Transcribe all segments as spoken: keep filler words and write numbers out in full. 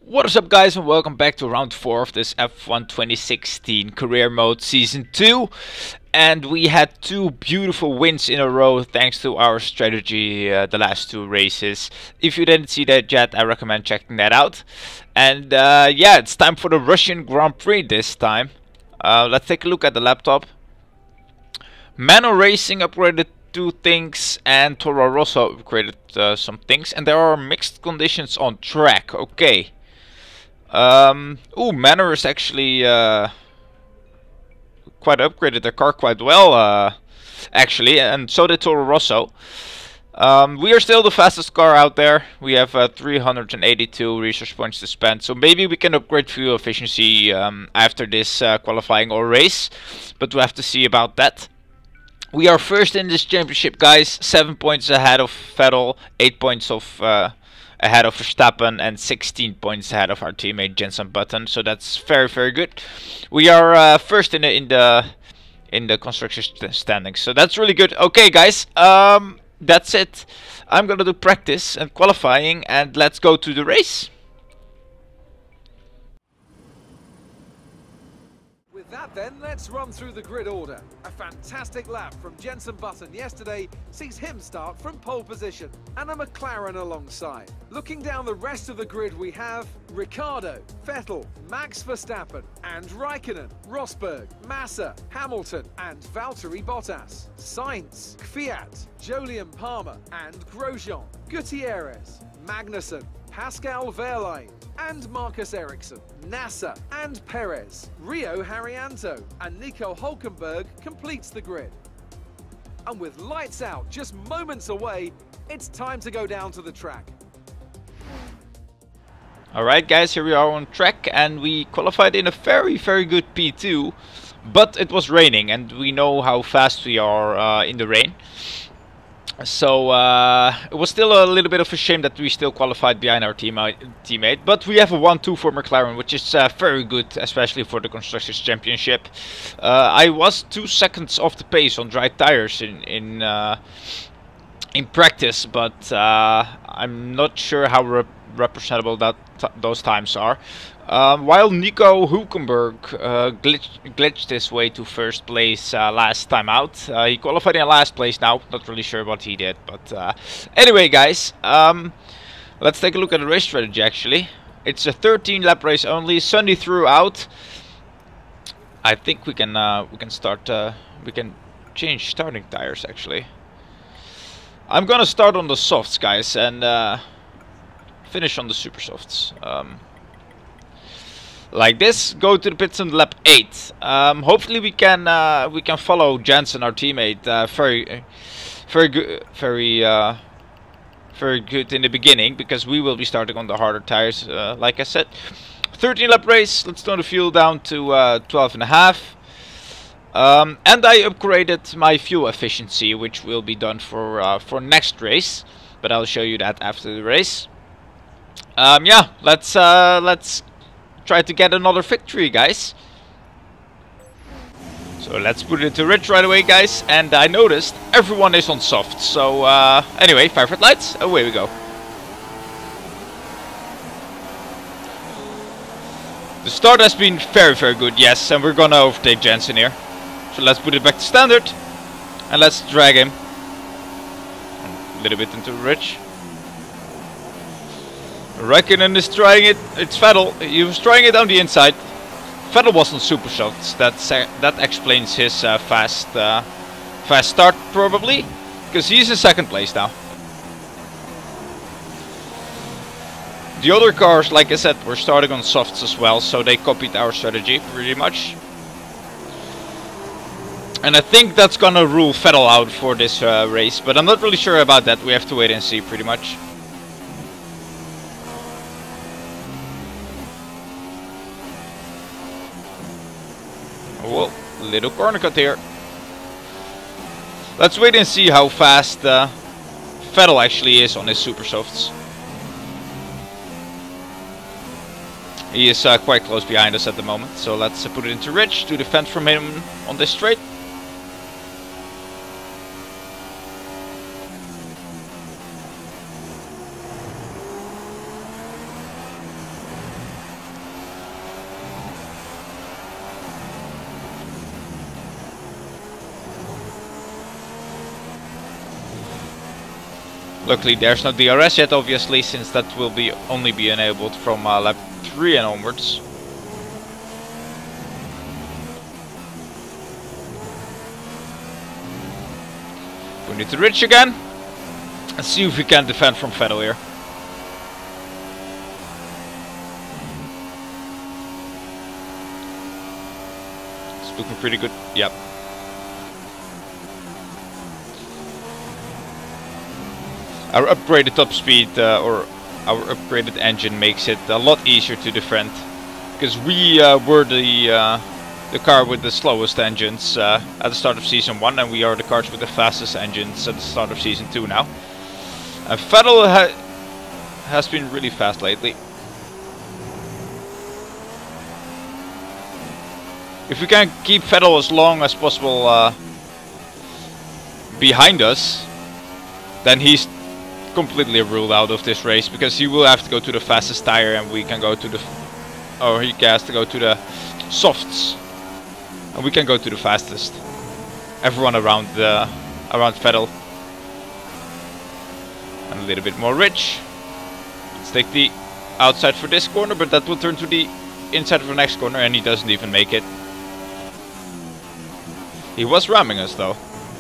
What is up, guys, and welcome back to round four of this F one twenty sixteen Career Mode Season two. And we had two beautiful wins in a row thanks to our strategy uh, the last two races. If you didn't see that yet, I recommend checking that out. And uh, yeah, it's time for the Russian Grand Prix this time. Uh, let's take a look at the laptop. Mano Racing upgraded two things and Toro Rosso upgraded uh, some things. And there are mixed conditions on track. Okay. Um, ooh, Manor is actually uh, quite upgraded their car quite well, uh, actually, and so did Toro Rosso. Um, we are still the fastest car out there. We have uh, three hundred eighty-two resource points to spend, so maybe we can upgrade fuel efficiency um, after this uh, qualifying or race, but we'll have to see about that. We are first in this championship, guys, seven points ahead of Vettel, eight points of... Uh, ahead of Verstappen and sixteen points ahead of our teammate Jenson Button, so that's very very good. We are uh, first in the in the in the construction st standings, so that's really good. Okay, guys, um, that's it. I'm gonna do practice and qualifying, and let's go to the race. With that then, let's run through the grid order. A fantastic lap from Jenson Button yesterday sees him start from pole position, and a McLaren alongside. Looking down the rest of the grid, we have Ricciardo, Vettel, Max Verstappen, and Raikkonen, Rosberg, Massa, Hamilton, and Valtteri Bottas, Sainz, Kvyat, Jolyon Palmer, and Grosjean, Gutierrez, Magnussen, Pascal Wehrlein, and Marcus Ericsson, Nasser and Perez, Rio Haryanto, and Nico Hulkenberg completes the grid. And with lights out just moments away, it's time to go down to the track. Alright, guys, here we are on track, and we qualified in a very very good P two, but it was raining, and we know how fast we are uh, in the rain. So uh, it was still a little bit of a shame that we still qualified behind our team, uh, teammate. But we have a one two for McLaren, which is uh, very good, especially for the Constructors' Championship. Uh, I was two seconds off the pace on dry tires in in, uh, in practice, but uh, I'm not sure how rep representable that t those times are. Um, while Nico Hulkenberg uh, glitched, glitched his way to first place uh, last time out. Uh, he qualified in last place now, not really sure what he did. But uh, anyway, guys, um, let's take a look at the race strategy actually. It's a thirteen lap race only, Sunday throughout. I think we can uh, we can start, uh, we can change starting tires actually. I'm gonna start on the softs, guys, and uh, finish on the super softs. Um, Like this, go to the pits on lap eight. Um, hopefully we can uh, we can follow Jenson, our teammate, uh, very, very good, very, uh, very good in the beginning, because we will be starting on the harder tires, uh, like I said. thirteen lap race. Let's tone the fuel down to uh, twelve and a half. Um, and I upgraded my fuel efficiency, which will be done for uh, for next race, but I'll show you that after the race. Um, yeah, let's uh, let's. try to get another victory, guys. So let's put it to Rich right away, guys. And I noticed everyone is on soft. So uh, anyway, five red lights, away we go. The start has been very very good, yes, and we're gonna overtake Jenson here. So let's put it back to standard and let's drag him a little bit into Rich. Raikkonen is trying it. It's Vettel. He was trying it on the inside. Vettel was on super softs. That's uh, that explains his uh, fast uh, fast start probably, because he's in second place now. The other cars, like I said, were starting on softs as well, so they copied our strategy pretty much. And I think that's gonna rule Vettel out for this uh, race, but I'm not really sure about that. We have to wait and see pretty much. Whoa, little corner cut here. Let's wait and see how fast uh, Vettel actually is on his super softs. He is uh, quite close behind us at the moment, so let's uh, put it into Rich to defend from him on this straight. Luckily there's no D R S yet, obviously, since that will be only be enabled from uh, lap three and onwards. We need to reach again. Let's see if we can defend from Vettel here. It's looking pretty good. Yep. Our upgraded top speed uh, or our upgraded engine makes it a lot easier to defend, because we uh, were the uh, the car with the slowest engines uh, at the start of season one, and we are the cars with the fastest engines at the start of season two now. And Vettel ha has been really fast lately. If we can keep Vettel as long as possible uh, behind us, then he's completely ruled out of this race, because he will have to go to the fastest tire and we can go to the f or he has to go to the softs and we can go to the fastest. Everyone around the around Vettel. And a little bit more rich. Let's take the outside for this corner, but that will turn to the inside of the next corner, and he doesn't even make it. He was ramming us though.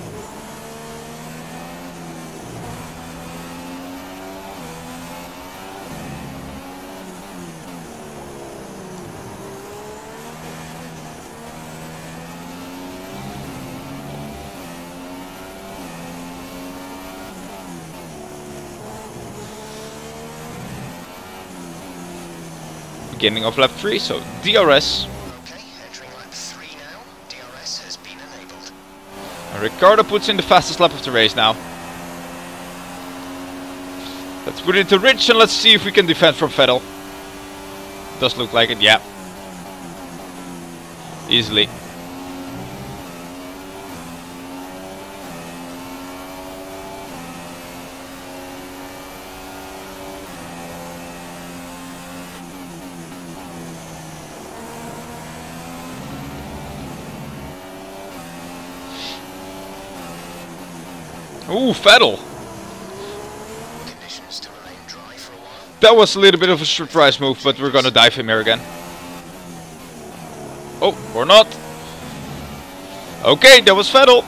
Beginning of lap three, so D R S. Okay, entering lap three now. D R S has been enabled. And Ricciardo puts in the fastest lap of the race now. Let's put it into Rich and let's see if we can defend from Vettel. Does look like it, yeah. Easily. Ooh, Vettel! Conditions to remain dry for a while. That was a little bit of a surprise move, but we're gonna dive him here again. Oh, or not. Okay, that was Vettel.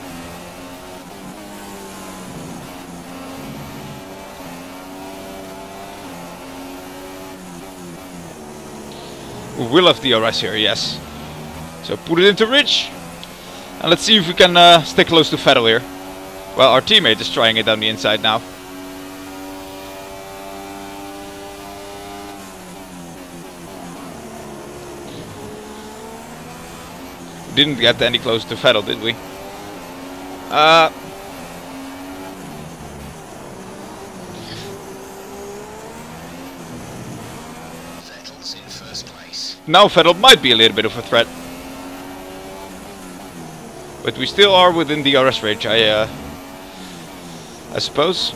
We will have D R S here, yes. So put it into Rich. And let's see if we can uh, stay close to Vettel here. Well, our teammate is trying it down the inside now. Didn't get any closer to Vettel, did we? Uh, Vettel's in first place. now Vettel might be a little bit of a threat. But we still are within the D R S range, I, uh, I suppose.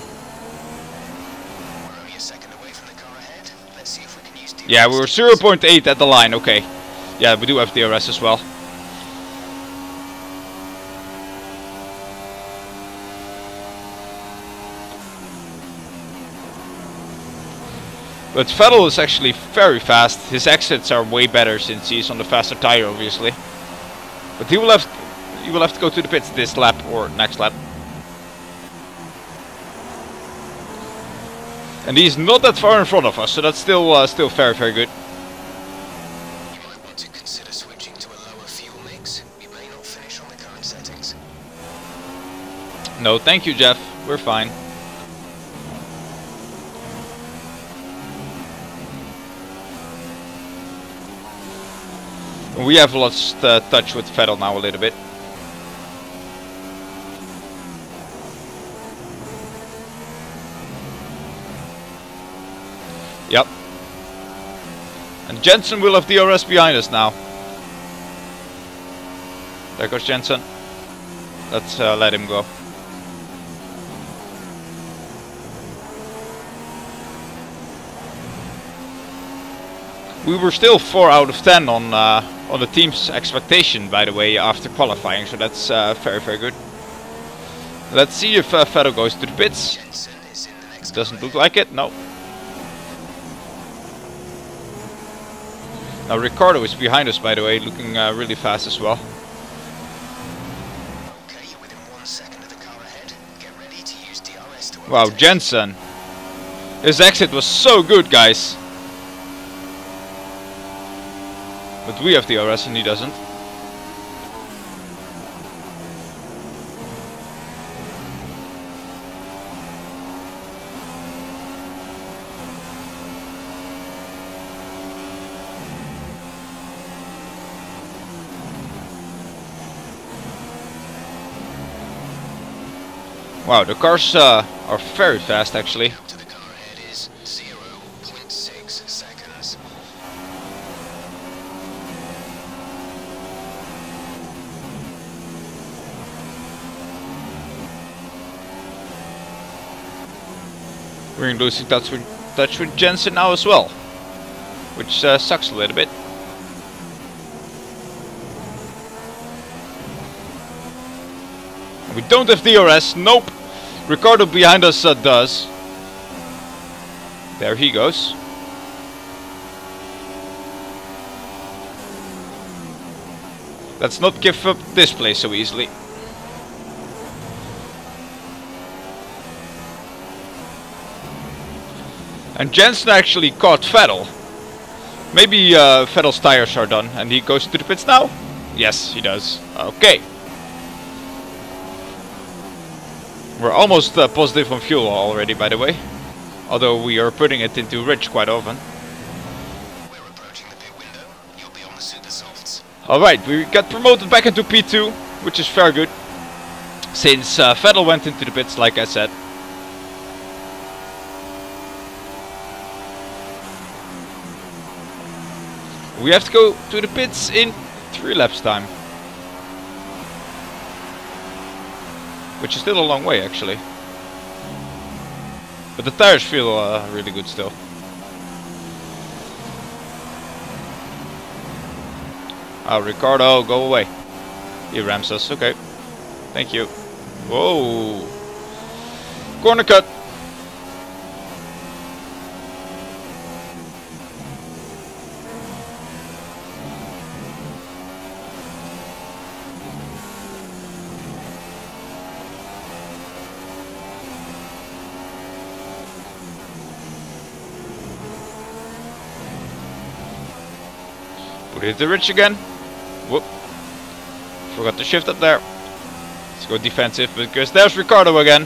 We're only a second away from the car ahead. Let's see if we can use D R S. Yeah, we were zero point eight at the line, okay. Yeah, we do have D R S as well. But Vettel is actually very fast. His exits are way better since he's on the faster tire, obviously. But he will have he will have to go to the pits this lap or next lap. And he's not that far in front of us, so that's still uh, still very very good. You might want to consider switching to a lower fuel mix. You may not finish on the current settings. No, thank you, Jeff. We're fine. We have lost uh, touch with Vettel now a little bit. Yep. And Jensen will have D R S behind us now. There goes Jensen. Let's uh, let him go. We were still four out of ten on uh, on the team's expectation, by the way, after qualifying, so that's uh, very very good. Let's see if uh, Vettel goes to the pits. Jensen is next Doesn't car look ahead. like it, no. Now Ricardo is behind us, by the way, looking uh, really fast as well. Okay, you're within one second of the car ahead. Get ready to use D R S to Wow, overtake. Jensen. His exit was so good, guys. But we have D R S and he doesn't. Wow, the cars uh, are very fast actually. To the car ahead is zero point six seconds. We're losing touch with, touch with Jensen now as well. Which uh, sucks a little bit. We don't have D R S, nope. Ricardo behind us uh, does. There he goes. Let's not give up this place so easily. And Jensen actually caught Vettel. Maybe uh, Vettel's tires are done and he goes to the pits now? Yes, he does. Okay. We're almost uh, positive on fuel already, by the way. Although we are putting it into rich quite often. We're approaching the pit window. You'll be on the super softs. Alright, we got promoted back into P two, which is very good. Since uh, Vettel went into the pits, like I said. We have to go to the pits in three laps time. Which is still a long way actually. But the tires feel uh, really good still. Oh, Ricardo, go away. He rams us, okay. Thank you. Whoa. Corner cut. Put it to Rich again. Whoop. Forgot to shift up there. Let's go defensive because there's Ricardo again.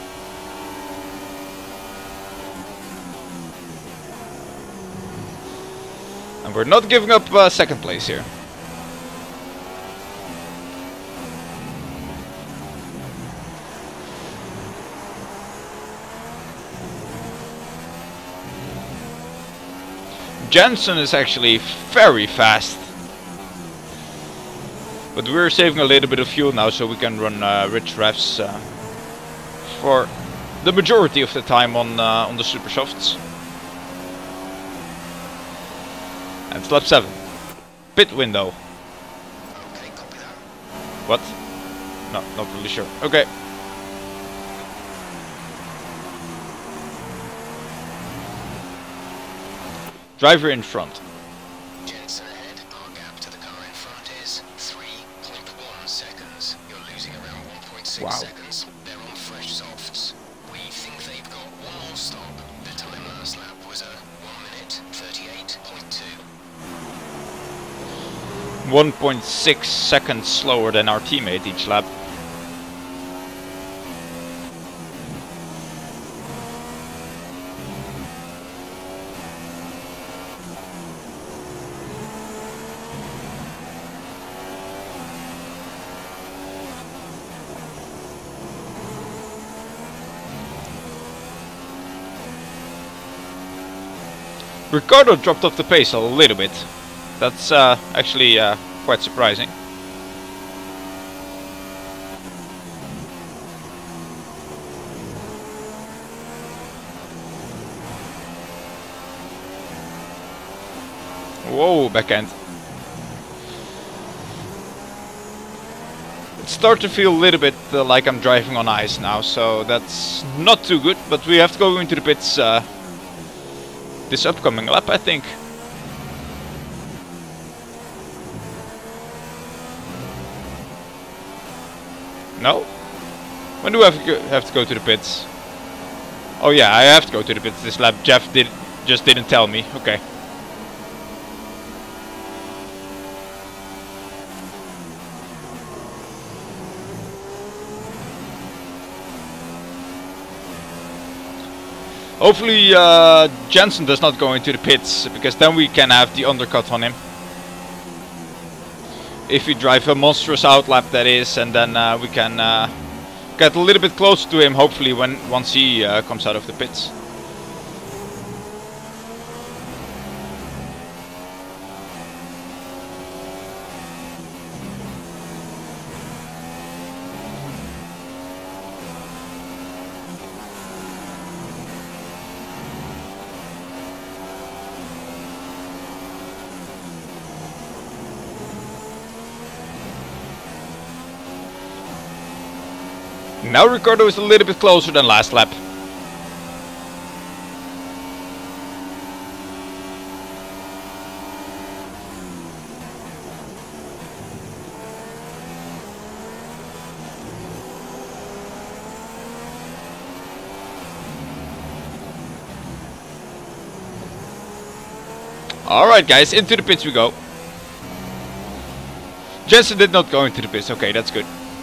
And we're not giving up uh, second place here. Jensen is actually very fast. But we're saving a little bit of fuel now so we can run uh, rich revs uh, for the majority of the time on uh, on the super softs. And it's lap seven. Pit window. Okay, copy that. What? No, not really sure. Okay. Driver in front. Jensen ahead. Our gap to the car in front is three point one seconds. You're losing around one point six Wow. seconds. They're on fresh softs. We think they've got one more stop. The time last lap was a one minute thirty-eight point two. one point six seconds slower than our teammate each lap. Ricardo dropped off the pace a little bit. That's uh, actually uh, quite surprising. Whoa, backhand. start to feel a little bit uh, like I'm driving on ice now, so that's not too good, but we have to go into the pits uh, this upcoming lap, I think. No? When do I have to go, have to go to the pits? Oh yeah, I have to go to the pits this lap. Jeff did just didn't tell me. Okay. Hopefully uh, Jensen does not go into the pits, because then we can have the undercut on him. If we drive a monstrous outlap, that is, and then uh, we can uh, get a little bit closer to him, hopefully, when once he uh, comes out of the pits. Now Ricciardo is a little bit closer than last lap. Alright guys, into the pits we go. Jensen did not go into the pits, okay, that's good.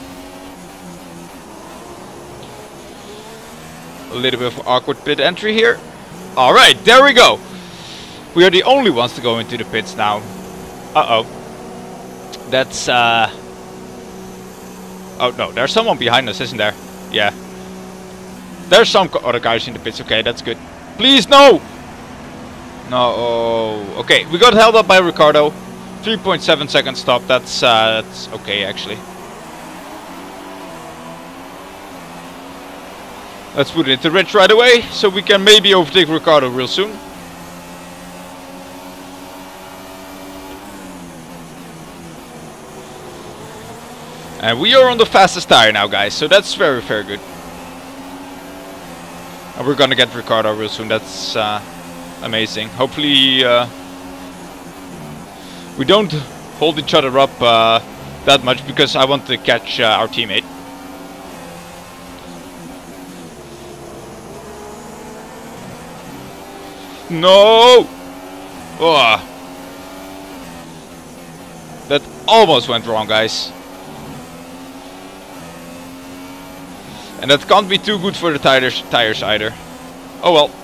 A little bit of awkward pit entry here. Alright, there we go. We are the only ones to go into the pits now. Uh-oh. That's, uh... oh, no, there's someone behind us, isn't there? Yeah. There's some other guys in the pits. Okay, that's good. Please, no! No, oh, okay. We got held up by Ricciardo. three point seven second stop. That's, uh, that's okay, actually. Let's put it into Rich right away, so we can maybe overtake Ricciardo real soon. And we are on the fastest tire now, guys, so that's very, very good. And we're gonna get Ricciardo real soon, that's uh, amazing. Hopefully uh, we don't hold each other up uh, that much, because I want to catch uh, our teammate. No! Oh. That almost went wrong, guys. And that can't be too good for the tires, tires either. Oh well.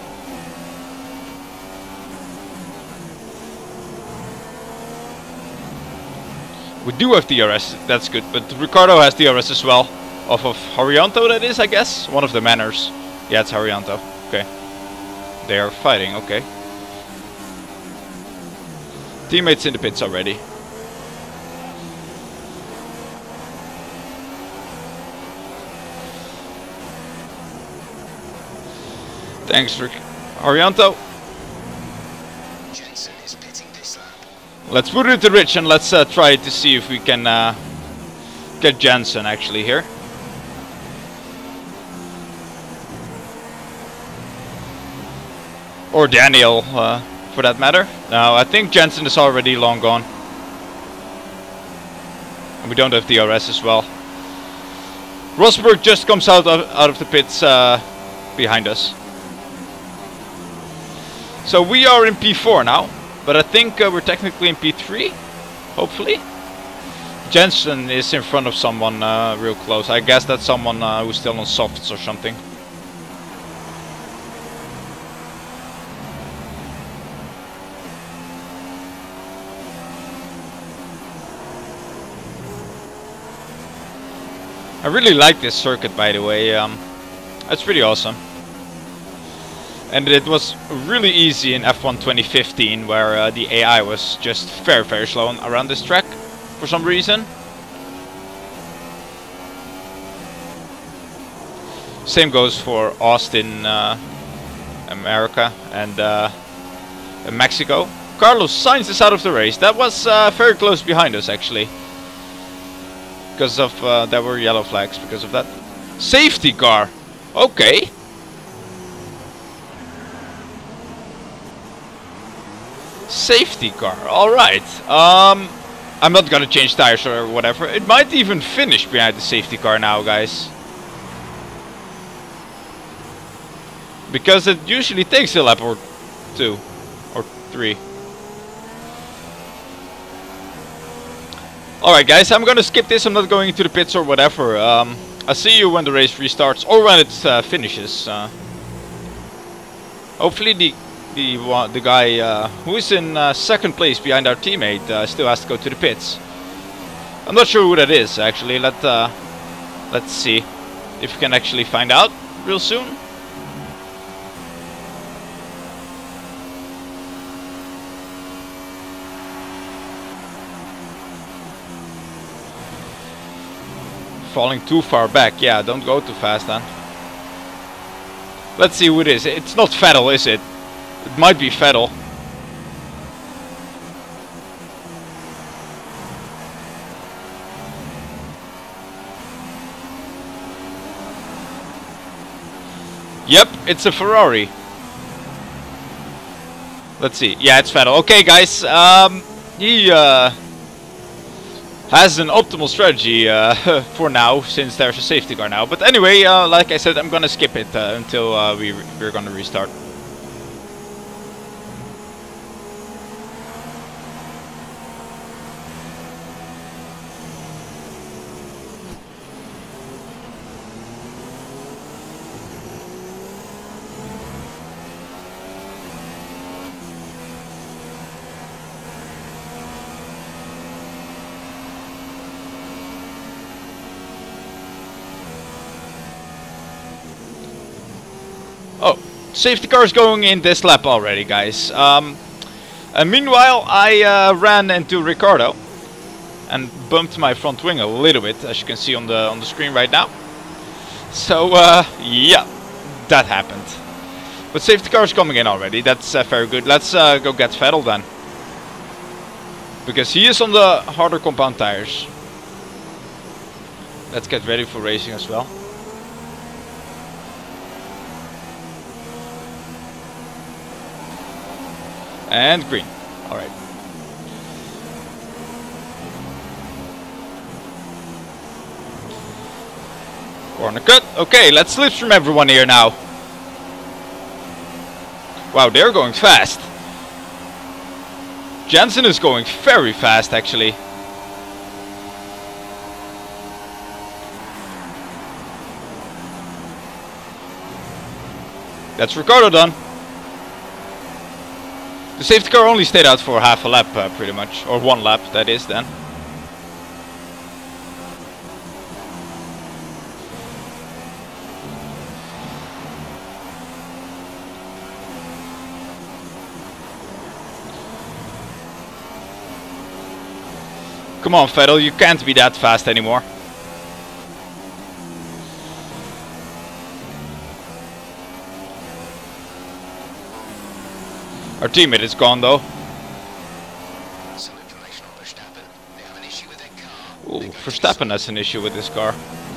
We do have D R S, that's good. But Ricciardo has D R S as well. Off of Haryanto, that is, I guess. One of the manners. Yeah, it's Haryanto. Okay. They are fighting, okay. Teammates in the pits already. Thanks, Rick. Haryanto. Jensen is pitting this lap. Let's put it into Rich and let's uh, try to see if we can uh, get Jensen actually here. Or Daniel, uh, for that matter. No, I think Jensen is already long gone. And we don't have D R S as well. Rosberg just comes out of, out of the pits uh, behind us. So we are in P four now. But I think uh, we're technically in P three. Hopefully. Jensen is in front of someone uh, real close. I guess that's someone uh, who's still on softs or something. I really like this circuit, by the way. Um, it's pretty awesome. And it was really easy in F one twenty fifteen, where uh, the A I was just very, very slow on, around this track for some reason. Same goes for Austin, uh, America, and uh, Mexico. Carlos Sainz is out of the race. That was uh, very close behind us, actually. because of uh, there were yellow flags because of that. Safety car. Okay. Safety car. All right. Um, I'm not gonna change tires or whatever. It might even finish behind the safety car now, guys. Because it usually takes a lap or two or three. Alright guys, I'm gonna skip this. I'm not going into the pits or whatever. Um, I'll see you when the race restarts or when it uh, finishes. Uh, hopefully the the, uh, the guy uh, who is in uh, second place behind our teammate uh, still has to go to the pits. I'm not sure who that is actually. Let, uh, let's see if we can actually find out real soon. Falling too far back. Yeah, don't go too fast then. Let's see who it is. It's not Vettel, is it? It might be Vettel. Yep, it's a Ferrari. Let's see. Yeah, it's Vettel. Okay, guys. Um, he uh, has an optimal strategy uh, for now, since there's a safety car now. But anyway, uh, like I said, I'm gonna skip it uh, until uh, we we're gonna restart. Oh, safety car is going in this lap already, guys. Um, and meanwhile, I uh, ran into Ricardo and bumped my front wing a little bit, as you can see on the on the screen right now. So uh, yeah, that happened. But safety car is coming in already. That's uh, very good. Let's uh, go get Vettel then, because he is on the harder compound tires. Let's get ready for racing as well. And green. Alright. Corner cut. Okay, let's slipstream everyone here now. Wow, they're going fast. Jensen is going very fast, actually. That's Ricardo done. The safety car only stayed out for half a lap, uh, pretty much. Or one lap, that is, then. Come on, Vettel, you can't be that fast anymore. Our teammate is gone though. Some information on Verstappen. They have an issue with their car. Ooh, Verstappen has an issue with this car.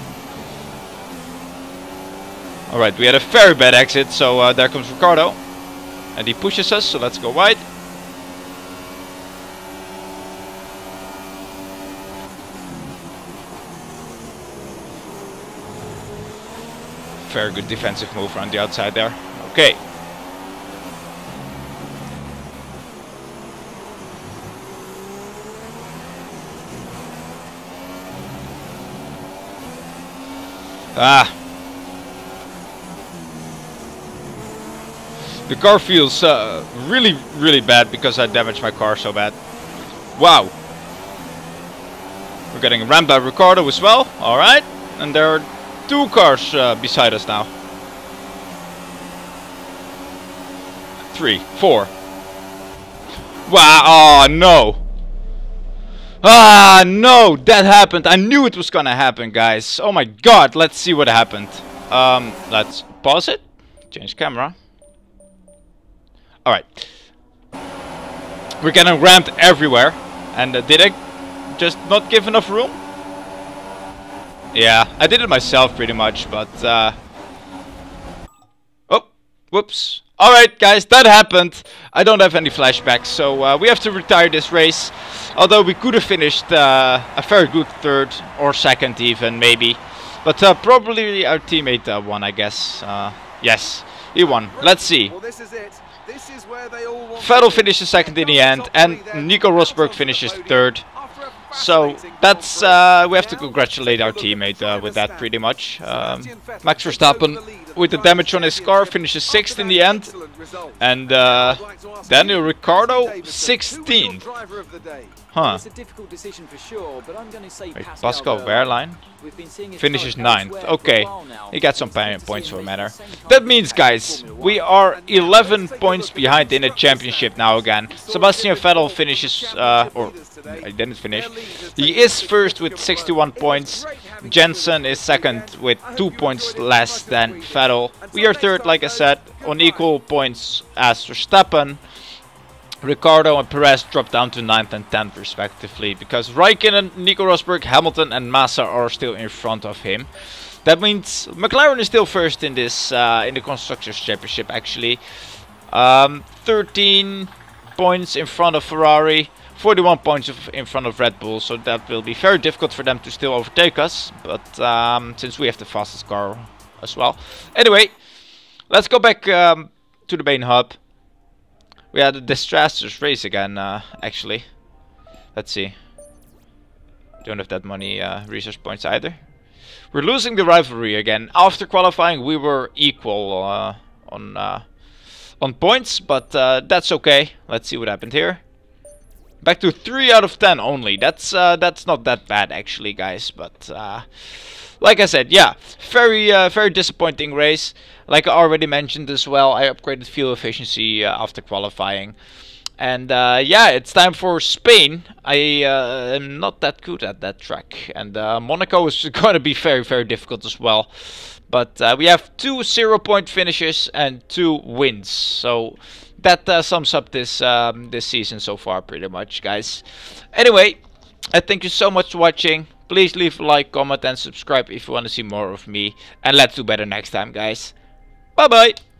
Alright, we had a very bad exit, so uh, there comes Ricardo. And he pushes us, so let's go wide. Very good defensive move around the outside there. Okay. Ah. The car feels uh, really, really bad because I damaged my car so bad. Wow. We're getting rammed by Ricardo as well. Alright. And there are two cars uh, beside us now. Three, four. Wow. Oh, no. Ah, no, that happened. I knew it was gonna happen, guys. Oh my god, let's see what happened. Um, let's pause it. Change camera. Alright. We're getting rammed everywhere. And uh, did I just not give enough room? Yeah, I did it myself pretty much, but uh oh, whoops. Alright guys, that happened. I don't have any flashbacks, so uh, we have to retire this race. Although we could have finished uh, a very good third or second even, maybe. But uh, probably our teammate uh, won, I guess. Uh, yes, he won. Let's see. Well, this is it. This is where they all want Vettel to be. finishes second in the end, and Nico Rosberg finishes third. So that's uh, we have to congratulate our teammate uh, with that pretty much. Um, Max Verstappen, with the damage on his car, finishes sixth in the end, and uh, Daniel Ricciardo sixteenth. Huh. It's a difficult decision for sure, but I'm going to say Wait, Pascal Pascal Wehrlein. Wehrlein We've been seeing his finishes type ninth. elsewhere for a Okay, while now. he got some It's nice pa- to points see for a him matter. making the same That kind means, of guys, Formula we One. are eleven points behind in the championship now again. Sebastian Vettel finishes, uh, or I didn't finish. He is first with sixty-one points. Jensen is second with two points less than Vettel. We are third, like I said, on equal points as Verstappen. Ricciardo and Perez drop down to ninth and tenth respectively, because Raikkonen, Nico Rosberg, Hamilton and Massa are still in front of him. That means McLaren is still first in this uh, in the Constructors' Championship actually. Um, thirteen points in front of Ferrari, forty-one points of, in front of Red Bull, so that will be very difficult for them to still overtake us, but um, since we have the fastest car as well. Anyway, let's go back um, to the main hub. We had a disastrous race again, uh, actually. Let's see. Don't have that many uh, resource points either. We're losing the rivalry again. After qualifying, we were equal uh, on uh, on points, but uh, that's okay. Let's see what happened here. Back to three out of ten only. That's uh, that's not that bad actually, guys. But uh, like I said, yeah, very uh, very disappointing race. Like I already mentioned as well, I upgraded fuel efficiency uh, after qualifying. And uh, yeah, it's time for Spain. I uh, am not that good at that track. And uh, Monaco is going to be very, very difficult as well. But uh, we have two zero-point finishes and two wins. So that uh, sums up this um, this season so far pretty much, guys. Anyway, I thank you so much for watching. Please leave a like, comment and subscribe if you want to see more of me. And let's do better next time, guys. Bye bye.